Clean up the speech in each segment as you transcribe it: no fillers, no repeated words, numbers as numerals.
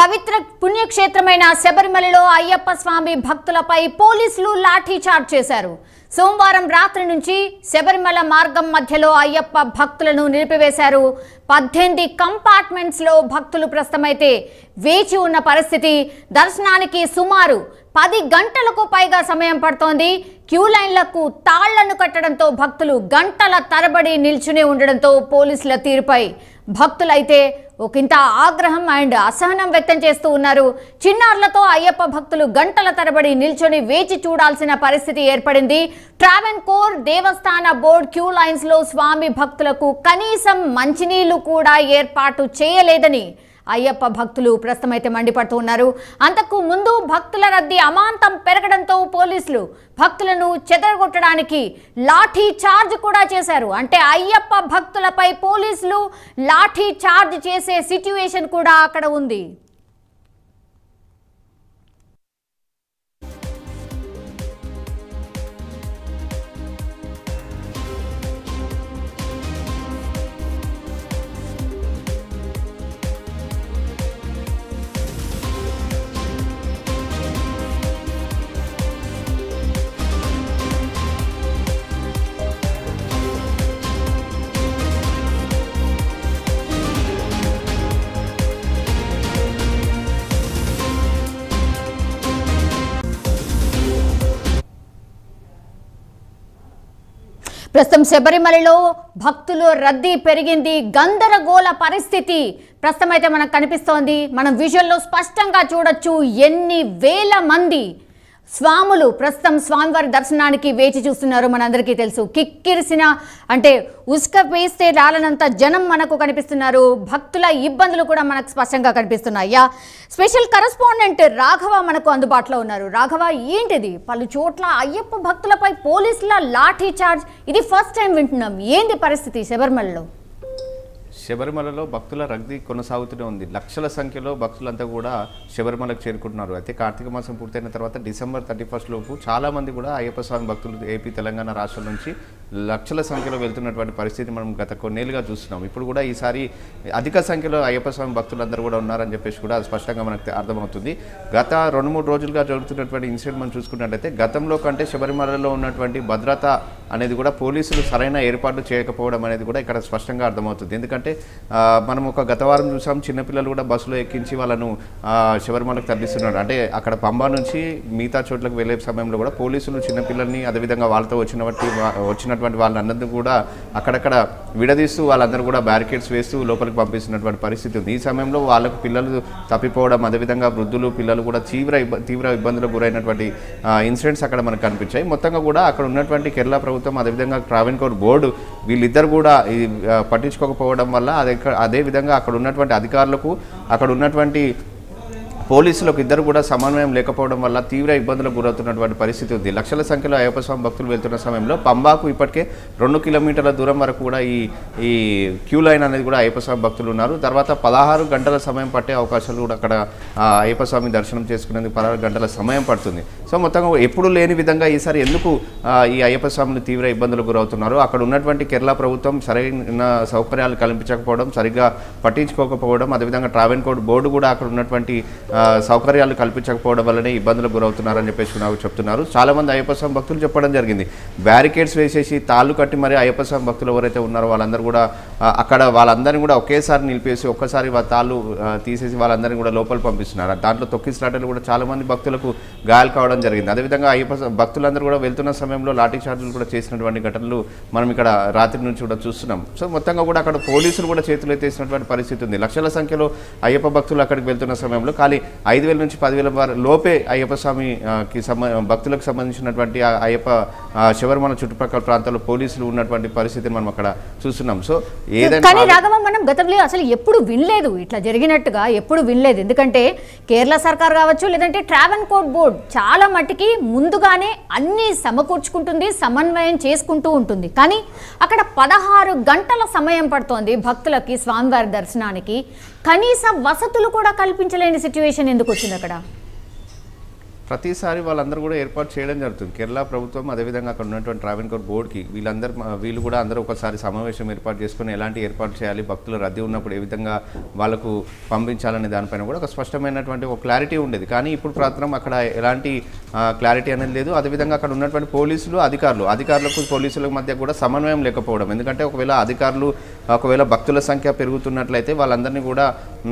పవిత్ర పుణ్యక్షేత్రమైన శబరిమలలో అయ్యప్ప స్వామి భక్తులపై పోలీసులు లాఠీ చార్జ్ చేశారు. సోమవారం రాత్రి నుంచి శబరిమల మార్గం మధ్యలో అయ్యప్ప భక్తులను నిలిపివేశారు. 18 కంపార్ట్మెంట్స్ లో భక్తులు ప్రస్తుతమైతే వేచి ఉన్న పరిస్థితి. దర్శనానికి సుమారు 10 గంటలకు పైగా సమయం పడుతోంది. క్యూ లైన్లకు తాళ్లను కట్టడంతో భక్తులు గంటల తరబడి నిల్చునే ఉండడంతో పోలీసుల తీరుపై భక్తులైతే ఒకంత ఆగ్రహం అండ్ అసహనం వ్యక్తం చేస్తూ ఉన్నారు. చిన్నారులతో అయ్యప్ప భక్తులు గంటల తరబడి నిల్చొని వేచి చూడాల్సిన పరిస్థితి ఏర్పడింది. ట్రావెన్కోర్ దేవస్థాన బోర్డు క్యూ లైన్స్ లో స్వామి భక్తులకు కనీసం మంచినీళ్లు కూడా ఏర్పాటు చేయలేదని అయ్యప్ప భక్తులు ప్రస్తుతమైతే మండిపడుతూ ఉన్నారు. అంతకు ముందు భక్తుల రద్దీ అమాంతం పెరగడంతో పోలీసులు భక్తులను చెదరగొట్టడానికి లాఠీ చార్జ్ కూడా చేశారు. అంటే అయ్యప్ప భక్తులపై పోలీసులు లాఠీ చార్జ్ చేసే సిట్యుయేషన్ కూడా అక్కడ ఉంది. ప్రస్తుతం శబరిమలలో భక్తులు రద్దీ పెరిగింది. గందరగోళ పరిస్థితి ప్రస్తుతం అయితే మనకు కనిపిస్తోంది. మనం విజువల్లో స్పష్టంగా చూడొచ్చు ఎన్ని వేల మంది స్వాములు ప్రస్తుతం స్వామివారి దర్శనానికి వేచి చూస్తున్నారు. మనందరికీ తెలుసు కిక్కిరిసిన అంటే ఉసుక వేస్తే రాలనంత జనం మనకు కనిపిస్తున్నారు. భక్తుల ఇబ్బందులు కూడా మనకు స్పష్టంగా కనిపిస్తున్నాయి. స్పెషల్ కరెస్పాండెంట్ రాఘవ మనకు అందుబాటులో ఉన్నారు. రాఘవ, ఏంటిది పలు చోట్ల అయ్యప్ప భక్తులపై పోలీసుల లాఠీ చార్జ్? ఇది ఫస్ట్ టైం వింటున్నాం. ఏంది పరిస్థితి శబరిమలలో? శబరిమలలో భక్తుల రద్దీ కొనసాగుతూనే ఉంది. లక్షల సంఖ్యలో భక్తులంతా కూడా శబరిమలకు చేరుకుంటున్నారు. అయితే కార్తీక మాసం పూర్తయిన తర్వాత డిసెంబర్ 31 లోపు చాలామంది కూడా అయ్యప్ప స్వామి భక్తులు ఏపీ తెలంగాణ రాష్ట్రం నుంచి లక్షల సంఖ్యలో వెళ్తున్నటువంటి పరిస్థితి మనం గత కొన్నేళ్ళుగా చూస్తున్నాం. ఇప్పుడు కూడా ఈసారి అధిక సంఖ్యలో అయ్యప్ప స్వామి భక్తులందరూ కూడా ఉన్నారని చెప్పేసి కూడా స్పష్టంగా మనకు అర్థమవుతుంది. గత 2-3 రోజులుగా జరుగుతున్నటువంటి ఇన్సిడెంట్ మనం చూసుకున్నట్లయితే గతంలో కంటే శబరిమలలో ఉన్నటువంటి భద్రత అనేది కూడా పోలీసులు సరైన ఏర్పాట్లు చేయకపోవడం అనేది కూడా ఇక్కడ స్పష్టంగా అర్థమవుతుంది. ఎందుకంటే మనం ఒక గత వారం చూసాం, చిన్నపిల్లలు కూడా బస్సులో ఎక్కించి వాళ్ళను శబరిమలకు తరలిస్తున్నారు. అంటే అక్కడ పంబా నుంచి మిగతా చోట్లకు వెళ్ళే సమయంలో కూడా పోలీసులు చిన్నపిల్లల్ని అదేవిధంగా వాళ్ళతో వచ్చినటువంటి వాళ్ళందరినీ కూడా అక్కడక్కడ విడదీస్తూ వాళ్ళందరూ కూడా బ్యారికేడ్స్ వేస్తూ లోపలికి పంపిస్తున్నటువంటి పరిస్థితి ఉంది. ఈ సమయంలో వాళ్ళకు పిల్లలు తప్పిపోవడం, అదేవిధంగా వృద్ధులు పిల్లలు కూడా తీవ్ర ఇబ్బందులకు గురైనటువంటి ఇన్సిడెంట్స్ అక్కడ మనకు కనిపించాయి. మొత్తంగా కూడా అక్కడ ఉన్నటువంటి కేరళ ప్రభుత్వం అదేవిధంగా ట్రావెన్కోర్ బోర్డు వీళ్ళిద్దరు కూడా పట్టించుకోకపోవడం వల్ల అదేవిధంగా అక్కడ ఉన్నటువంటి అధికారులకు అక్కడ ఉన్నటువంటి పోలీసులకు ఇద్దరు కూడా సమన్వయం లేకపోవడం వల్ల తీవ్ర ఇబ్బందులకు గురవుతున్నటువంటి పరిస్థితి ఉంది. లక్షల సంఖ్యలో అయ్యప్ప స్వామి భక్తులు వెళ్తున్న సమయంలో పంబాకు ఇప్పటికే 2 కిలోమీటర్ల దూరం వరకు కూడా ఈ క్యూ లైన్ అనేది కూడా అయ్యప్ప స్వామి భక్తులు ఉన్నారు. తర్వాత 16 గంటల సమయం పట్టే అవకాశాలు కూడా అక్కడ అయ్యప్ప స్వామి దర్శనం చేసుకునేందుకు 16 గంటల సమయం పడుతుంది. సో మొత్తంగా ఎప్పుడు లేని విధంగా ఈసారి ఎందుకు ఈ అయ్యప్ప స్వామిని తీవ్ర ఇబ్బందులకు గురవుతున్నారు? అక్కడ ఉన్నటువంటి కేరళ ప్రభుత్వం సరైన సౌకర్యాలు కల్పించకపోవడం, సరిగ్గా పట్టించుకోకపోవడం, అదేవిధంగా ట్రావెన్కోర్ బోర్డు కూడా అక్కడ ఉన్నటువంటి సౌకర్యాలు కల్పించకపోవడం వల్లనే ఇబ్బందులు గురవుతున్నారని చెప్పేసి నాకు చెప్తున్నారు. చాలామంది అయ్యప్ప స్వామి భక్తులు చెప్పడం జరిగింది. బ్యారికేడ్స్ వేసేసి తాళ్ళు కట్టి మరి అయ్యప్ప స్వామి భక్తులు ఎవరైతే ఉన్నారో వాళ్ళందరూ కూడా అక్కడ వాళ్ళందరినీ కూడా ఒకేసారి నిలిపేసి ఒక్కసారి తాళ్ళు తీసేసి వాళ్ళందరినీ కూడా లోపల పంపిస్తున్నారు. దాంట్లో తొక్కిసలాటలు కూడా చాలామంది భక్తులకు గాయాలు కావడం జరిగింది. అదేవిధంగా అయ్యప్ప భక్తులందరూ కూడా వెళ్తున్న సమయంలో లాఠీ చార్జీలు కూడా చేసినటువంటి ఘటనలు మనం ఇక్కడ రాత్రి నుంచి కూడా చూస్తున్నాం. సో మొత్తంగా కూడా అక్కడ పోలీసులు కూడా చేతులు ఎత్తేసినటువంటి పరిస్థితి ఉంది. లక్షల సంఖ్యలో అయ్యప్ప భక్తులు అక్కడికి వెళ్తున్న సమయంలో ఖాళీ 5,000 నుంచి 10,000 లోపే అయ్యప్ప స్వామికి భక్తులకు సంబంధించినటువంటి అయ్యప్ప శబరిమల చుట్టుపక్కల ప్రాంతాల్లో పోలీసులు ఉన్నటువంటి పరిస్థితిని మనం అక్కడ చూస్తున్నాం. సో ఏదైనా రాఘవ, మనం గతంలో అసలు ఎప్పుడు వినలేదు, ఇట్లా జరిగినట్టుగా ఎప్పుడు వినలేదు. ఎందుకంటే కేరళ సర్కార్ కావచ్చు లేదంటే ట్రావెన్కోర్ బోర్డు చాలా మట్టికి ముందుగానే అన్ని సమకూర్చుకుంటుంది, సమన్వయం చేసుకుంటూ ఉంటుంది. కానీ అక్కడ 16 గంటల సమయం పడుతోంది భక్తులకి స్వామివారి దర్శనానికి. కనీస వసతులు కూడా కల్పించలేని సిచ్యువేషన్ ఎందుకు వచ్చింది అక్కడ? ప్రతిసారి వాళ్ళందరూ కూడా ఏర్పాటు చేయడం జరుగుతుంది. కేరళ ప్రభుత్వం అదేవిధంగా అక్కడ ఉన్నటువంటి ట్రావెన్కోర్ బోర్డుకి వీళ్ళు కూడా అందరూ ఒకసారి సమావేశం ఏర్పాటు చేసుకుని ఎలాంటి ఏర్పాటు చేయాలి, భక్తుల రద్దీ ఉన్నప్పుడు ఏ విధంగా వాళ్ళకు పంపించాలనే దానిపైన కూడా ఒక స్పష్టమైనటువంటి ఒక క్లారిటీ ఉండేది. కానీ ఇప్పుడు మాత్రం అక్కడ ఎలాంటి క్లారిటీ అనేది లేదు. అదేవిధంగా అక్కడ ఉన్నటువంటి పోలీసులు అధికారులకు పోలీసుల మధ్య కూడా సమన్వయం లేకపోవడం. ఎందుకంటే ఒకవేళ భక్తుల సంఖ్య పెరుగుతున్నట్లయితే వాళ్ళందరినీ కూడా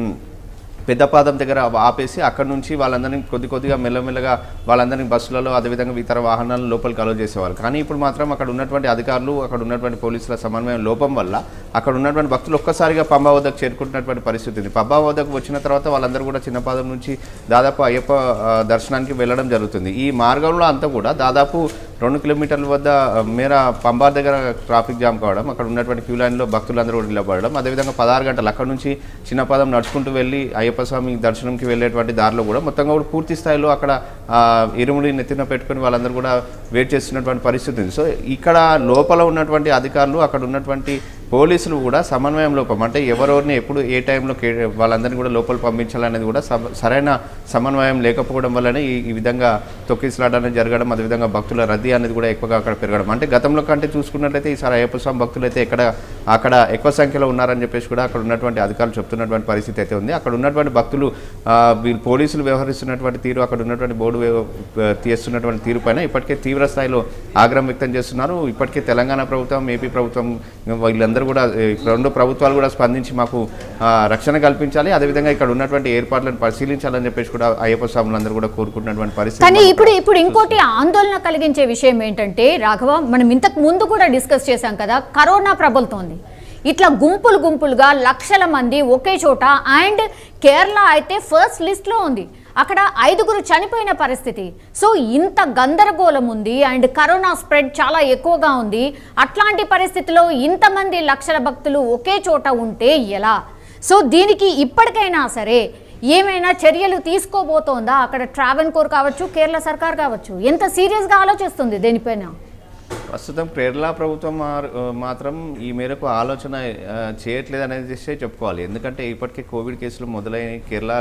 పెద్దపాదం దగ్గర ఆపేసి అక్కడ నుంచి వాళ్ళందరినీ కొద్దిగా మెల్లమెల్లగా వాళ్ళందరినీ బస్సులలో అదేవిధంగా ఇతర వాహనాలను లోపలికి అలో చేసేవాళ్ళు. కానీ ఇప్పుడు మాత్రం అక్కడ ఉన్నటువంటి అధికారులు అక్కడ ఉన్నటువంటి పోలీసుల సమన్వయం లోపం వల్ల అక్కడ ఉన్నటువంటి భక్తులు ఒక్కసారిగా పంబా వద్దకు చేరుకుంటున్నటువంటి పరిస్థితి ఉంది. పంబా వద్దకు వచ్చిన తర్వాత వాళ్ళందరూ కూడా చిన్నపాదం నుంచి దాదాపు అయ్యప్ప దర్శనానికి వెళ్ళడం జరుగుతుంది. ఈ మార్గంలో అంతా కూడా దాదాపు 2 కిలోమీటర్ల వద్ద మేర పంబా దగ్గర ట్రాఫిక్ జామ్ కావడం, అక్కడ ఉన్నటువంటి క్యూ లైన్లో భక్తులందరూ కూడా నిలబడడం, అదేవిధంగా 16 గంటలు అక్కడ నుంచి చిన్నపాదం నడుచుకుంటూ వెళ్ళి అయ్యప్ప స్వామి దర్శనంకి వెళ్ళేటువంటి దారిలో కూడా మొత్తంగా కూడా పూర్తి స్థాయిలో అక్కడ ఇరుముడి నెత్తిన పెట్టుకుని వాళ్ళందరూ కూడా వెయిట్ చేస్తున్నటువంటి పరిస్థితి ఉంది. సో ఇక్కడ లోపల ఉన్నటువంటి అధికారులు అక్కడ ఉన్నటువంటి పోలీసులు కూడా సమన్వయం లోపం, అంటే ఎవరెవరిని ఎప్పుడు ఏ టైంలో వాళ్ళందరినీ కూడా లోపల పంపించాలనేది కూడా సరైన సమన్వయం లేకపోవడం వల్లనే ఈ విధంగా తొక్కిసలాట అనేది జరగడం, అదేవిధంగా భక్తుల రద్దీ అనేది కూడా ఎక్కువగా అక్కడ పెరగడం. అంటే గతంలో కంటే చూసుకున్నట్లయితే ఈసారి అయ్యప్ప స్వామి భక్తులు అయితే అక్కడ ఎక్కువ సంఖ్యలో ఉన్నారని చెప్పేసి కూడా అక్కడ ఉన్నటువంటి అధికారులు చెప్తున్నటువంటి పరిస్థితి అయితే ఉంది. అక్కడ ఉన్నటువంటి భక్తులు పోలీసులు వ్యవహరిస్తున్నటువంటి తీరు, అక్కడ ఉన్నటువంటి బోర్డు తీస్తున్నటువంటి తీరు పైన ఇప్పటికే తీవ్ర స్థాయిలో ఆగ్రహం వ్యక్తం చేస్తున్నారు. ఇప్పటికే తెలంగాణ ప్రభుత్వం, ఏపీ ప్రభుత్వం వీళ్ళందరూ కూడా 2 ప్రభుత్వాలు కూడా స్పందించి మాకు రక్షణ కల్పించాలి, అదేవిధంగా ఇక్కడ ఉన్నటువంటి ఏర్పాట్లను పరిశీలించాలని చెప్పేసి కూడా అయ్యప్ప స్వాములందరూ కూడా కోరుకుంటున్నటువంటి పరిస్థితి. కానీ ఇప్పుడు ఇంకోటి ఆందోళన కలిగించే విషయం ఏంటంటే రాఘవ, మనం ఇంతకు ముందు కూడా డిస్కస్ చేశాం కదా, కరోనా ప్రబలుతోంది. ఇట్లా గుంపులుగా లక్షల మంది ఒకే చోట, అండ్ కేరళ అయితే ఫస్ట్ లిస్ట్లో ఉంది, అక్కడ 5గురు చనిపోయిన పరిస్థితి. సో ఇంత గందరగోళం ఉంది అండ్ కరోనా స్ప్రెడ్ చాలా ఎక్కువగా ఉంది. అట్లాంటి పరిస్థితిలో ఇంతమంది లక్షల భక్తులు ఒకే చోట ఉంటే ఎలా? సో దీనికి ఇప్పటికైనా సరే ఏమైనా చర్యలు తీసుకోబోతోందా అక్కడ ట్రావెన్కోర్ కావచ్చు, కేరళ సర్కార్ కావచ్చు? ఎంత సీరియస్గా ఆలోచిస్తుంది దీనిపైన? ప్రస్తుతం కేరళ ప్రభుత్వం మాత్రం ఈ మేరకు ఆలోచన చేయట్లేదు అనేది చెప్పుకోవాలి. ఎందుకంటే ఇప్పటికే కోవిడ్ కేసులు మొదలయ్యాయి,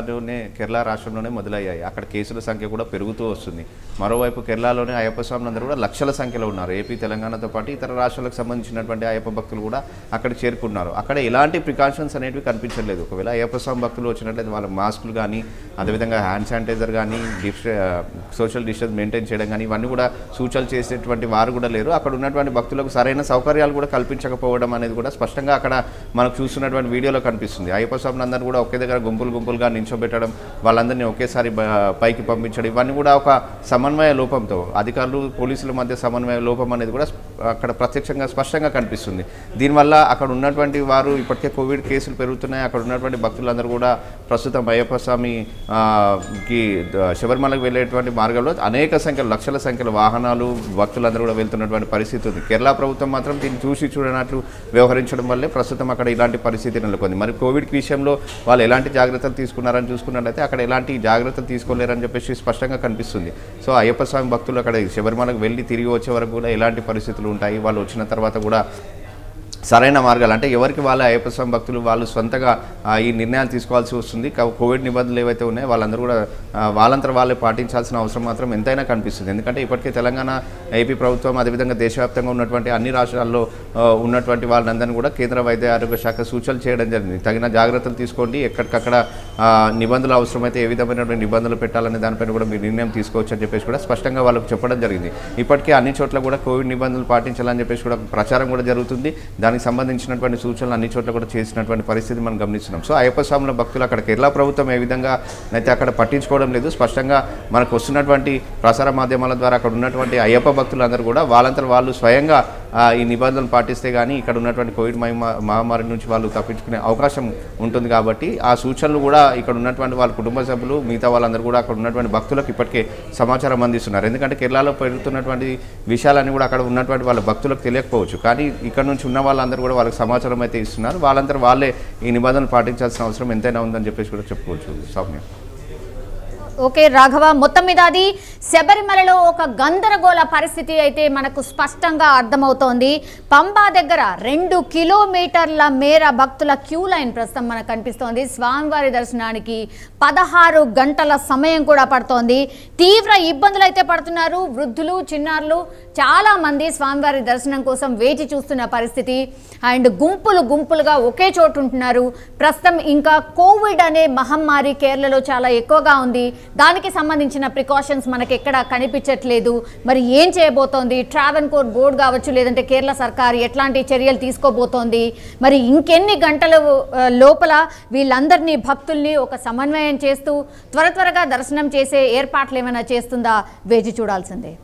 కేరళ రాష్ట్రంలోనే మొదలయ్యాయి. అక్కడ కేసుల సంఖ్య కూడా పెరుగుతూ వస్తుంది. మరోవైపు కేరళలోనే అయ్యప్ప స్వాములందరూ కూడా లక్షల సంఖ్యలో ఉన్నారు. ఏపీ, తెలంగాణతో పాటు ఇతర రాష్ట్రాలకు సంబంధించినటువంటి అయ్యప్ప భక్తులు కూడా అక్కడికి చేరుకున్నారు. అక్కడ ఎలాంటి ప్రికాషన్స్ అనేవి కనిపించలేదు. ఒకవేళ అయ్యప్ప స్వామి భక్తులు వచ్చినట్లయితే వాళ్ళ మాస్కులు కానీ, అదేవిధంగా హ్యాండ్ శానిటైజర్ కానీ, సోషల్ డిస్టెన్స్ మెయింటైన్ చేయడం కానీ ఇవన్నీ కూడా సూచనలు చేసేటువంటి వారు కూడా లేరు. అక్కడ ఉన్నటువంటి భక్తులకు సరైన సౌకర్యాలు కూడా కల్పించకపోవడం అనేది కూడా స్పష్టంగా అక్కడ మనకు చూస్తున్నటువంటి వీడియోలో కనిపిస్తుంది. అయ్యప్ప స్వాములందరూ కూడా ఒకే దగ్గర గుంపులుగా నిల్చోబెట్టడం, వాళ్ళందరినీ ఒకేసారి పైకి పంపించడం, ఇవన్నీ కూడా ఒక సమన్వయ లోపంతో, అధికారులు పోలీసుల మధ్య సమన్వయ లోపం అనేది కూడా అక్కడ ప్రత్యక్షంగా స్పష్టంగా కనిపిస్తుంది. దీనివల్ల అక్కడ ఉన్నటువంటి వారు ఇప్పటికే కోవిడ్ కేసులు పెరుగుతున్నాయి. అక్కడ ఉన్నటువంటి భక్తులందరూ కూడా ప్రస్తుతం అయ్యప్ప స్వామికి శబరిమలకు వెళ్ళేటువంటి మార్గంలో అనేక సంఖ్యలో, లక్షల సంఖ్యలో వాహనాలు, భక్తులందరూ కూడా వెళ్తున్నటువంటి పరిస్థితి ఉంది. కేరళ ప్రభుత్వం మాత్రం దీన్ని చూడనట్లు వ్యవహరించడం వల్లే ప్రస్తుతం అక్కడ ఇలాంటి పరిస్థితి నెలకొంది. మరి కోవిడ్ విషయంలో వాళ్ళు ఎలాంటి జాగ్రత్తలు తీసుకున్నారని చూసుకున్నట్లయితే అక్కడ ఎలాంటి జాగ్రత్తలు తీసుకోలేరని చెప్పేసి స్పష్టంగా కనిపిస్తుంది. సో అయ్యప్ప స్వామి భక్తులు అక్కడ శబరిమలకు వెళ్ళి తిరిగి వచ్చే వరకు కూడా ఎలాంటి పరిస్థితులు ఉంటాయి, వాళ్ళు వచ్చిన తర్వాత కూడా సరైన మార్గాలు, అంటే ఎవరికి వాళ్ళ అయ్యప్ప స్వామి భక్తులు వాళ్ళు సొంతగా ఈ నిర్ణయాలు తీసుకోవాల్సి వస్తుంది. కోవిడ్ నిబంధనలు ఏవైతే ఉన్నాయో వాళ్ళందరూ కూడా వాళ్ళంతా వాళ్ళే పాటించాల్సిన అవసరం మాత్రం ఎంతైనా కనిపిస్తుంది. ఎందుకంటే ఇప్పటికే తెలంగాణ, ఏపీ ప్రభుత్వం, అదేవిధంగా దేశవ్యాప్తంగా ఉన్నటువంటి అన్ని రాష్ట్రాల్లో ఉన్నటువంటి వాళ్ళందరినీ కూడా కేంద్ర వైద్య ఆరోగ్య శాఖ సూచనలు చేయడం జరిగింది. తగిన జాగ్రత్తలు తీసుకోండి, ఎక్కడికక్కడ నిబంధనలు అవసరమైతే ఏ విధమైనటువంటి నిబంధనలు పెట్టాలనే దానిపైన కూడా మీరు నిర్ణయం తీసుకోవచ్చు అని చెప్పేసి కూడా స్పష్టంగా వాళ్ళకు చెప్పడం జరిగింది. ఇప్పటికే అన్ని చోట్ల కూడా కోవిడ్ నిబంధనలు పాటించాలని చెప్పేసి కూడా ప్రచారం కూడా జరుగుతుంది. దానికి సంబంధించినటువంటి సూచనలు అన్ని చోట్ల కూడా చేసినటువంటి పరిస్థితి మనం గమనిస్తున్నాం. సో అయ్యప్ప స్వాముల భక్తులు అక్కడ కేరళ ప్రభుత్వం ఏ విధంగా అయితే అక్కడ పట్టించుకోవడం లేదు. స్పష్టంగా మనకు వస్తున్నటువంటి ప్రసార మాధ్యమాల ద్వారా అక్కడ ఉన్నటువంటి అయ్యప్ప భక్తులందరూ కూడా వాళ్ళంతా వాళ్ళు స్వయంగా ఈ నిబంధనలు పాటిస్తే కానీ ఇక్కడ ఉన్నటువంటి కోవిడ్ మహమ్మారి నుంచి వాళ్ళు తప్పించుకునే అవకాశం ఉంటుంది. కాబట్టి ఆ సూచనలు కూడా ఇక్కడ ఉన్నటువంటి వాళ్ళ కుటుంబ సభ్యులు, మిగతా వాళ్ళందరూ కూడా అక్కడ ఉన్నటువంటి భక్తులకు ఇప్పటికే సమాచారం అందిస్తున్నారు. ఎందుకంటే కేరళలో పెరుగుతున్నటువంటి విషయాలన్నీ కూడా అక్కడ ఉన్నటువంటి వాళ్ళ భక్తులకు తెలియకపోవచ్చు, కానీ ఇక్కడ నుంచి ఉన్న వాళ్ళందరూ కూడా వాళ్ళకి సమాచారం అయితే ఇస్తున్నారు. వాళ్ళందరూ వాళ్ళే ఈ నిబంధనలు పాటించాల్సిన అవసరం ఎంతైనా ఉందని చెప్పేసి కూడా చెప్పుకోవచ్చు. సౌమ్య. ఓకే రాఘవ, మొత్తం మీద అది శబరిమలలో ఒక గందరగోళ పరిస్థితి అయితే మనకు స్పష్టంగా అర్థమవుతోంది. పంబా దగ్గర 2 కిలోమీటర్ల మేర భక్తుల క్యూ లైన్ ప్రస్తుతం మనకు కనిపిస్తోంది. స్వామివారి దర్శనానికి 16 గంటల సమయం కూడా పడుతోంది. తీవ్ర ఇబ్బందులు అయితే పడుతున్నారు వృద్ధులు, చిన్నారులు. చాలా మంది స్వామివారి దర్శనం కోసం వేచి చూస్తున్న పరిస్థితి. అండ్ గుంపులుగా ఒకే చోటు ఉంటున్నారు. ప్రస్తుతం ఇంకా కోవిడ్ అనే మహమ్మారి కేరళలో చాలా ఎక్కువగా ఉంది. దానికి సంబంధించిన ప్రికాషన్స్ మనకి ఎక్కడ కనిపించట్లేదు. మరి ఏం చేయబోతోంది ట్రావెన్కోర్ బోర్డు కావచ్చు, లేదంటే కేరళ సర్కార్ ఎట్లాంటి చర్యలు తీసుకోబోతోంది, మరి ఇంకెన్ని గంటల లోపల వీళ్ళందరినీ భక్తుల్ని ఒక సమన్వయం చేస్తూ త్వరగా దర్శనం చేసే ఏర్పాట్లు ఏమైనా చేస్తుందా వేచి చూడాల్సిందే.